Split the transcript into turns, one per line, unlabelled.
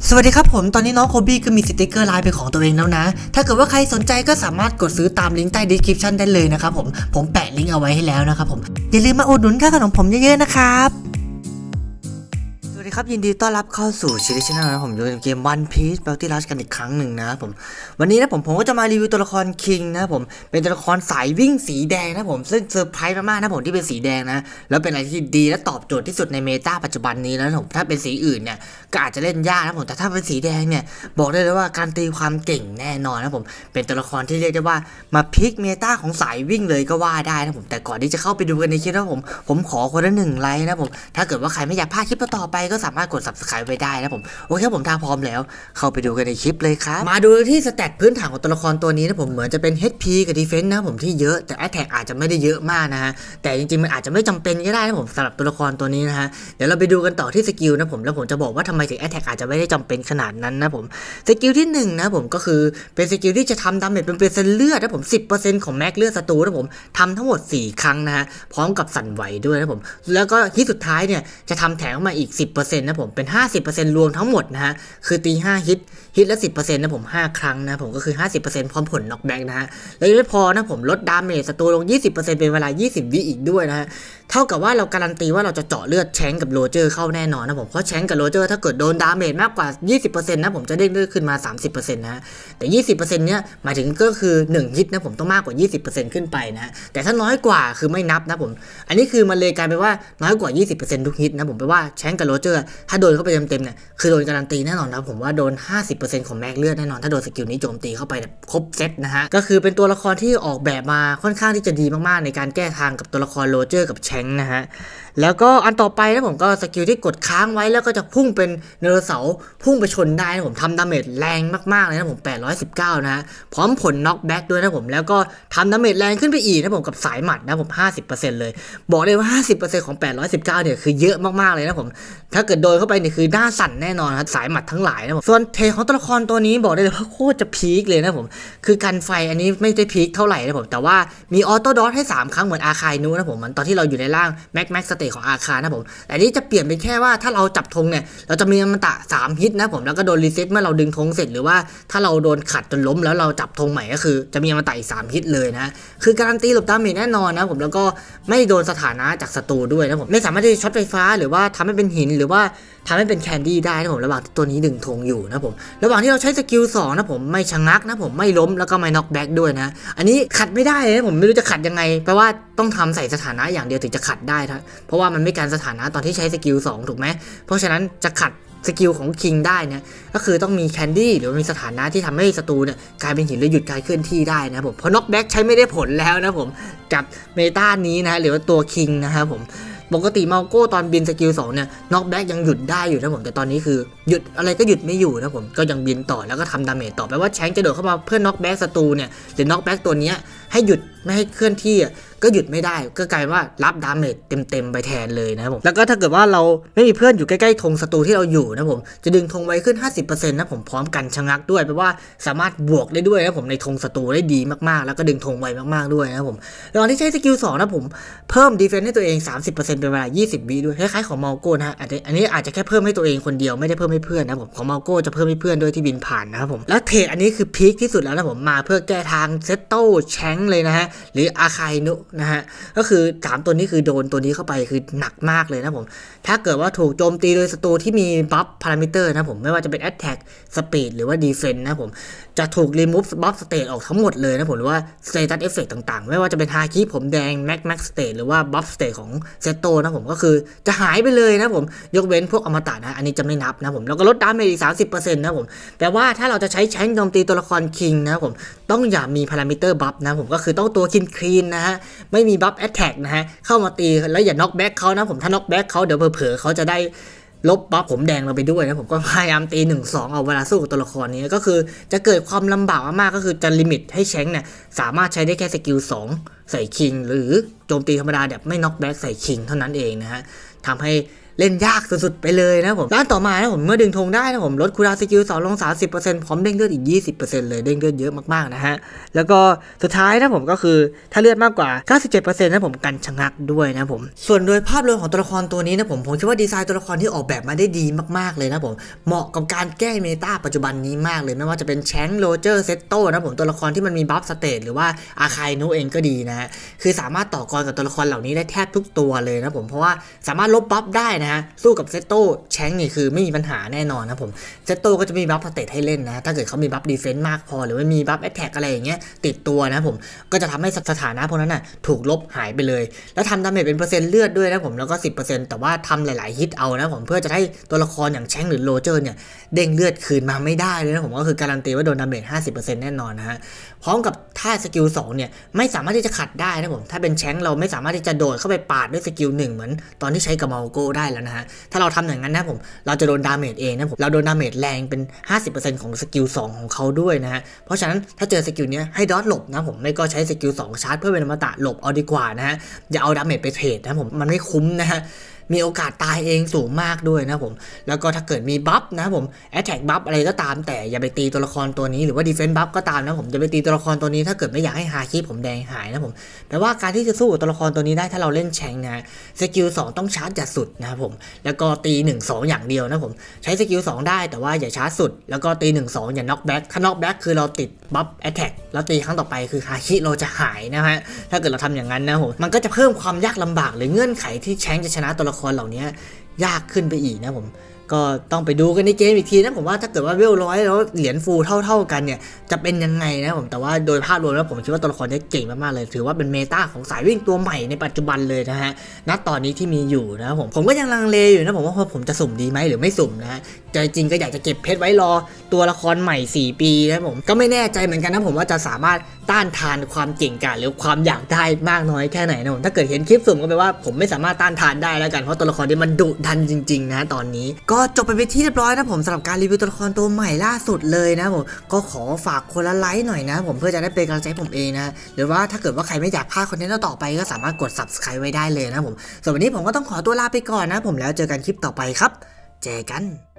สวัสดีครับผมตอนนี้น้องโคบี้ก็มีสติกเกอร์ไลน์เป็นของตัวเองแล้วนะถ้าเกิดว่าใครสนใจก็สามารถกดซื้อตามลิงก์ใต้ description ได้เลยนะครับผมแปะลิงก์เอาไว้ให้แล้วนะครับผมอย่าลืมมาอุดหนุนค่าขนมผมเยอะๆนะครับสวัสดีครับยินดีต้อนรับเข้าสู่ชิลิชแนลนะผมอยู่ในเกม One Piece Bounty Rush กันอีกครั้งหนึ่งนะครับผมวันนี้นะผมก็จะมารีวิวตัวละครคิงนะผมเป็นตัวละครสายวิ่งสีแดงนะผมซึ่งเซอร์ไพรส์มากๆนะผมที่เป็นสีแดงนะแล้วเป็นอะไรที่ดีและตอบโจทย์ที่สุดในเมตาปัจจุบันนี้นะผมถ้าเป็นสีอื่นเนี่ยก็อาจจะเล่นยากนะผมแต่ถ้าเป็นสีแดงเนี่ยบอกได้เลยว่าการตีความเก่งแน่นอนนะผมเป็นตัวละครที่เรียกได้ว่ามาพลิกเมตาของสายวิ่งเลยก็ว่าได้นะผมแต่ก่อนที่จะเข้าไปดูกันในคลิปนะผมขอคนละ1 ไลค์นะผมถ้าเกิดว่าใครไม่อยากพลาดคลิปต่อไปก็สามารถกด Subscribe ไปได้นะผมโอเคผมถ้าพร้อมแล้วเข้าไปดูกันในคลิปเลยครับมาดูที่สแตทพื้นฐานของตัวละครตัวนี้นะผมเหมือนจะเป็น HP กับ Defense นะผมที่เยอะแต่ Attack อาจจะไม่ได้เยอะมากนะฮะแต่จริงๆมันอาจจะไม่จำเป็นก็ได้นะผมสำหรับตัวละครตัวนี้นะฮะเดี๋ยวเราไปดูกันต่อที่สกิลนะผมแล้วผมจะบอกว่าทำไมถึง Attack อาจจะไม่ได้จำเป็นขนาดนั้นนะผมสกิลที่1นะผมก็คือเป็นสกิลที่จะทำดาเมจเป็นเปอร์เซ็นต์เลือดนะผม 10% ของแม็กเลือดศัตรูนะผมทำทั้งหมด4 ครั้งนะฮะพร้อมกับสั่นไหวด้วยนะผมแล้วก็ที่สุดท้ายเนี่ยจะทำแถมมาอีก 10% นะผมเป็น 50% รวมทั้งหมดนะฮะคือตี5ฮิตละ 10% นะผม5 ครั้งนะผมก็คือ 50% พร้อมผลน็อกแบ็กนะฮะแล้วยังไม่พอนะผมลดดาเมจศัตรูลง 20% เป็นเวลา20 วิอีกด้วยนะฮะเท่ากับว่าเราการันตีว่าเราจะเจาะเลือดแชงกับโรเจอร์เข้าแน่นอนนะผมเพราะแชงกับโรเจอร์ถ้าเกิดโดนดาเมจมากกว่า 20% นะผมจะเด้งเลือดขึ้นมา 30% นะแต่ 20% เนี้ยหมายถึงก็คือ1ฮิตนะผมต้องมากกว่า 20% ขึ้นไปนะแต่ถ้าน้อยกว่าคือไม่นับนะผมอันนี้คือมันเลยกลายเป็นว่าน้อยกว่า 20% ทุกฮิตนะผมแปลว่าแชงกับโรเจอร์ถ้าโดนเข้าไปเต็มๆเนี่ยคือโดนการันตีแน่นอนนะผมว่าโดน 50% ของแม็กเลือดแน่นอนถ้าโดนสกิลนี้โจมตีเข้าไปแบบครบเซตนะฮะก็คือเป็นตัวละครที่ออกแบบมาค่อนข้างที่จะดีมากๆในการแก้ทางกับตัวละครโรเจอร์กับแชงนะฮะแล้วก็อันต่อไปนะผมก็สกิลที่กดค้างไว้แล้วก็จะพุ่งเป็นไดโนเสาร์พุ่งไปชนได้นะผมทำดาเมจแรงมากๆเลยนะผม819นะฮะพร้อมผลน็อกแบ็กด้วยนะผมแล้วก็ทำดาเมจแรงขึ้นไปอีกนะผมกับสายหมัดนะผม 50% เลยบอกเลยว่า 50% ของ819เนี่ยคือเยอะมากๆเลยนะผมถ้าเกิดโดนเข้าไปเนี่ยคือหน้าสั่นแน่นอนครับสายหมัดทั้งหลายนะผมส่วนเทของตัวละครตัวนี้บอกได้เลยว่าโคตรจะพีคเลยนะผมคือกันไฟอันนี้ไม่ได้พีคเท่าไหร่นะผมแต่ว่ามีออโต้ดอทให้3 ครั้งเหมือนอาคายนูนะผมมันตอนที่เราอยู่ในร่างแม็กสเตทของอาคานะผมแต่นี้จะเปลี่ยนเป็นแค่ว่าถ้าเราจับธงเนี่ยเราจะมีอมตะ3 ฮิตนะผมแล้วก็โดนรีเซ็ตเมื่อเราดึงธงเสร็จหรือว่าถ้าเราโดนขัดจนล้มแล้วเราจับธงใหม่ก็คือจะมีอมตะอีก3 ฮิตเลยนะคือการันตีหลบดาเมจแน่นอนนะผมแล้วก็ไม่โดนสถานะจากศัตรูด้วยนะผมไม่สามารถที่จะช็อตไฟฟ้าหรือว่าทำให้เป็นหินหรือว่าทำให้เป็นแคนดี้ได้นะผมระหว่างที่ตัวนี้ดึงธงอยู่นะผมระหว่างที่เราใช้สกิล2นะผมไม่ชะงักนะผมไม่ล้มแล้วก็ไม่น็อกแบ็กด้วยนะอันนี้ขัดไม่ได้เลยนะผมไม่รู้จะขัดยังไงแปลว่าต้องทำใส่สถานะอย่างเดียวถึงจะขัดได้นะเพราะว่ามันไม่การสถานะตอนที่ใช้สกิล2ถูกไหมเพราะฉะนั้นจะขัดสกิลของคิงได้เนี่ยก็คือต้องมีแคนดี้หรือมีสถานะที่ทำให้ศัตรูเนี่ยกลายเป็นหินหรือหยุดการเคลื่อนที่ได้นะผมเพราะน็อกแบ็กใช้ไม่ได้ผลแล้วนะผมกับเมตานี้นะหรือว่าตัวคิงนะครับผมปกติเมาโก้ตอนบินสกิล2เนี่ยน็อกแบ็กยังหยุดได้อยู่นะผมแต่ตอนนี้คือหยุดอะไรก็หยุดไม่อยู่นะผมก็ยังบินต่อแล้วก็ทำดาเมจต่อแปลว่าแชงจะโดดเข้ามาเพื่อน็อกแบ็กศัตรูเนี่ยหรือน็อกแบ็กตัวนี้ให้หยุดไม่ให้เคลื่อนที่ก็หยุดไม่ได้ก็กลายว่ารับดาเมจเต็มไปแทนเลยนะผมแล้วก็ถ้าเกิดว่าเราไม่มีเพื่อนอยู่ใกล้ๆธงศัตรูที่เราอยู่นะผมจะดึงธงไว้ขึ้น 50% นะผมพร้อมกันชะงักด้วยแปลว่าสามารถบวกได้ด้วยนะผมในธงศัตรูได้ดีมากๆแล้วก็ดึงธงไวมากๆด้วยนะผมตอนที่ใช้สกิล2นะผมเพิ่มดีเฟนส์ให้ตัวเอง 30% เป็นเวลา20 วิด้วยคล้ายๆของเมาโก้นะฮะอันนี้อาจจะแค่เพิ่มให้ตัวเองคนเดียวไม่ได้เพิ่มให้เพื่อนนะผมของเมาโก้จะเพิ่มให้เพื่อนด้วยที่บินผ่านนะครับผมแล้วเทรดอันนี้คือพีคที่สุดแล้วนะผมมาเพื่อแก้ทางเซตโต้แชงเลยนะฮะหรืออาคายนุนะฮะก็คือ3ตัวนี้คือโดนตัวนี้เข้าไปคือหนักมากเลยนะผมถ้าเกิดว่าถูกโจมตีโดยศัตรูที่มีบัฟพารามิเตอร์นะผมไม่ว่าจะเป็น Attack Speed หรือว่า Defense นะผมจะถูก remove buff state ออกทั้งหมดเลยนะผมหรือว่า status effect ต่างๆไม่ว่าจะเป็นฮาคิผมแดง max state หรือว่า buff state ของเซตโตนะผมก็คือจะหายไปเลยนะผมยกเว้นพวกอมตะนะอันนี้จะไม่นับนะผมแล้วก็ลดดาเมจอีก 30% นะผมแปลว่าถ้าเราจะใช้แชงโจมตีตัวละครคิงนะผมต้องอย่ามีพารามิเตอร์บัฟนะผมก็คือต้องตัวคลีนนะฮะไม่มีบัฟ Attack นะฮะเข้ามาตีแล้วอย่าน็อกแบ็กเขานะผมถ้าน็อกแบ็กเขาเดี๋ยวเผลอๆเขาจะได้ลบบัฟผมแดงเราไปด้วยนะผมก็พยายามตี 1-2 เอาเวลาสู้กับตัวละครนี้ก็คือจะเกิดความลำบากมากก็คือจะลิมิตให้แชงเนี่ยสามารถใช้ได้แค่สกิล2ใส่คิงหรือโจมตีธรรมดาแบบไม่น็อกแบ็กใส่คิงเท่านั้นเองนะฮะทำให้เล่นยากสุดๆไปเลยนะผมด้านต่อมานะผมเมื่อดึงธงได้นะผมลดคูลดาวน์สกิล2ลง 30% พร้อมเด้งเลือดอีก 20% เลยเด้งเลือดเยอะมากๆนะฮะแล้วก็สุดท้ายนะผมก็คือถ้าเลือดมากกว่า 97% นะผมกันชะงักด้วยนะผมส่วนโดยภาพรวมของตัวละครตัวนี้นะผมคิดว่าดีไซน์ตัวละครที่ออกแบบมาได้ดีมากๆเลยนะผมเหมาะกับการแก้เมตาปัจจุบันนี้มากเลยไม่ว่าจะเป็นแชงโรเจอร์เซตโต้นะผมตัวละครที่มันมีบัฟสเตทหรือว่าอาคายนุเองก็ดีนะฮะคือสามารถต่อกรกับตัวละครเหล่านี้ได้แทบทุกตัวเลยนะผมเพราะว่าสามารถลบบัฟได้นะฮะสู้กับเซตโต้แชงนี่คือไม่มีปัญหาแน่นอนนะผมเซตโต้ก็จะมีบัฟสเตทให้เล่นนะถ้าเกิดเขามีบัฟดีเฟนซ์มากพอหรือว่ามีบัฟแอตแทกอะไรอย่างเงี้ยติดตัวนะผมก็จะทำให้สถานะพวกนั้นน่ะถูกลบหายไปเลยแล้วทำดาเมจเป็นเปอร์เซ็นต์เลือดด้วยนะผมแล้วก็ 10% แต่ว่าทำหลายๆฮิตเอานะผมเพื่อจะให้ตัวละครอย่างแชงหรือโรเจอร์เนี่ยเด้งเลือดคืนมาไม่ได้เลยนะผมก็คือการันตีว่าโดนดาเมจ 50% แน่นอนนะฮะพร้อมกับท่าสกิล2เนี่ยไม่สามารถที่จะขัดได้นะผมถ้าเป็นแชงเราไม่สามารถที่จะโดดเข้าไปปาดด้วยสกิล1เหมือนตอนที่ใช้กับเมาโก้ได้แล้วนะฮะถ้าเราทำอย่างนั้นนะผมเราจะโดนดาเมจเองนะผมเราโดนดาเมจแรงเป็น 50% ของสกิล2ของเขาด้วยนะฮะเพราะฉะนั้นถ้าเจอสกิลนี้ให้ดอทหลบนะผมไม่ก็ใช้สกิล2ชาร์จเพื่อเป็นอมตะหลบเอาดีกว่านะฮะอย่าเอาดาเมจไปเทรดนะผมมันไม่คุ้มนะฮะมีโอกาสตายเองสูงมากด้วยนะผมแล้วก็ถ้าเกิดมีบัฟนะผมแอตแทกบัฟอะไรก็ตามแต่อย่าไปตีตัวละครตัวนี้หรือว่าดีเฟนส์บัฟก็ตามนะผมอย่าไปตีตัวละครตัวนี้ถ้าเกิดไม่อยากให้ฮาคิผมแดงหายนะผมแปลว่าการที่จะสู้กับตัวละครตัวนี้ได้ถ้าเราเล่นแชงนะสกิล2ต้องชาร์จจัดสุดนะครับผมแล้วก็ตี1-2อย่างเดียวนะผมใช้สกิล2ได้แต่ว่าอย่าชาร์จสุดแล้วก็ตี1-2อย่าน็อกแบ็กถ้าน็อกแบ็กคือเราติดบัฟแอตแทกแล้วตีครั้งต่อไปคือฮาคิเราจะหายนะฮะถ้าเกิดเราทำอย่างนั้นนะผมมันก็จะเพิ่มความยากลำบากหรือเงื่อนไขที่แชงจะชนะตัวละครเหล่านี้ยากขึ้นไปอีกนะผมก็ต้องไปดูกันในเกมอีกทีนะผมว่าถ้าเกิดว่าเวล100แล้วเหรียญฟูเท่ากันเนี่ยจะเป็นยังไงนะผมแต่ว่าโดยภาพรวมแล้วผมคิดว่าตัวละครนี้เก่งมากๆเลยถือว่าเป็นเมตาของสายวิ่งตัวใหม่ในปัจจุบันเลยนะฮะณตอนนี้ที่มีอยู่นะผมก็ยังลังเลอยู่นะผมว่าผมจะสุ่มดีไหมหรือไม่สุ่มนะใจจริงก็อยากจะเก็บเพชรไว้รอตัวละครใหม่4 ปีนะผมก็ไม่แน่ใจเหมือนกันนะผมว่าจะสามารถต้านทานความเก่งกาจหรือความอยากได้มากน้อยแค่ไหนนะผมถ้าเกิดเห็นคลิปสุ่มก็แปลว่าผมไม่สามารถต้านทานได้แล้วกันเพราะตัวละครนี้มันดุดันจริงๆนะตอนนี้ก็จบไปเป็นที่เรียบร้อยนะผมสำหรับการรีวิวตัวละครตัวใหม่ล่าสุดเลยนะผมก็ขอฝากคนละไลค์หน่อยนะผมเพื่อจะได้เป็นกำลังใจผมเองนะหรือว่าถ้าเกิดว่าใครไม่อยากพลาดคอนเทนต์ต่อไปก็สามารถกด subscribe ไว้ได้เลยนะผมส่วนวันนี้ผมก็ต้องขอตัวลาไปก่อนนะผมแล้วเจอกันคลิปต่อไปครับเจอกัน